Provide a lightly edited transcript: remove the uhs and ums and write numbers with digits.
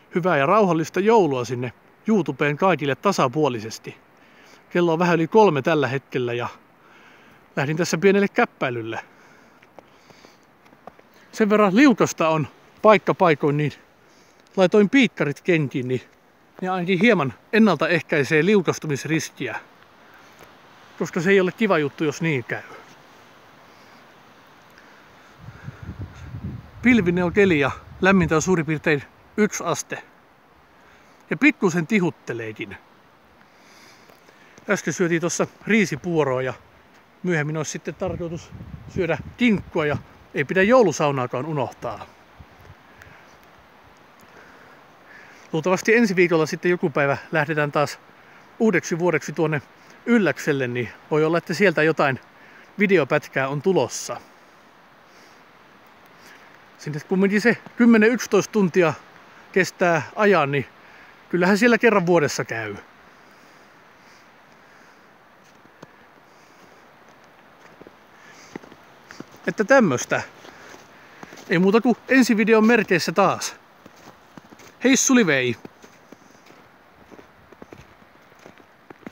hyvää ja rauhallista joulua sinne YouTubeen kaikille tasapuolisesti. Kello on vähän yli 3 tällä hetkellä ja lähdin tässä pienelle käppäilylle. Sen verran liukasta on paikkapaikoin, niin laitoin piikkarit kenkiin, niin ne ainakin hieman ennaltaehkäisee liukastumisriskiä. Koska se ei ole kiva juttu, jos niin käy. Pilvinen on keli ja lämmintä on suurin piirtein 1 aste. Ja pikkusen tihutteleekin. Äsken syötiin tuossa riisipuuroa ja myöhemmin olisi sitten tarkoitus syödä kinkkua ja ei pidä joulusaunaakaan unohtaa. Luultavasti ensi viikolla sitten joku päivä lähdetään taas uudeksi vuodeksi tuonne Ylläkselle, niin voi olla, että sieltä jotain videopätkää on tulossa. Sinne kumminkin se 10-11 tuntia kestää ajan, niin kyllähän siellä kerran vuodessa käy. Että tämmöstä. Ei muuta kuin ensi videon merkeissä taas. Heissuli vei!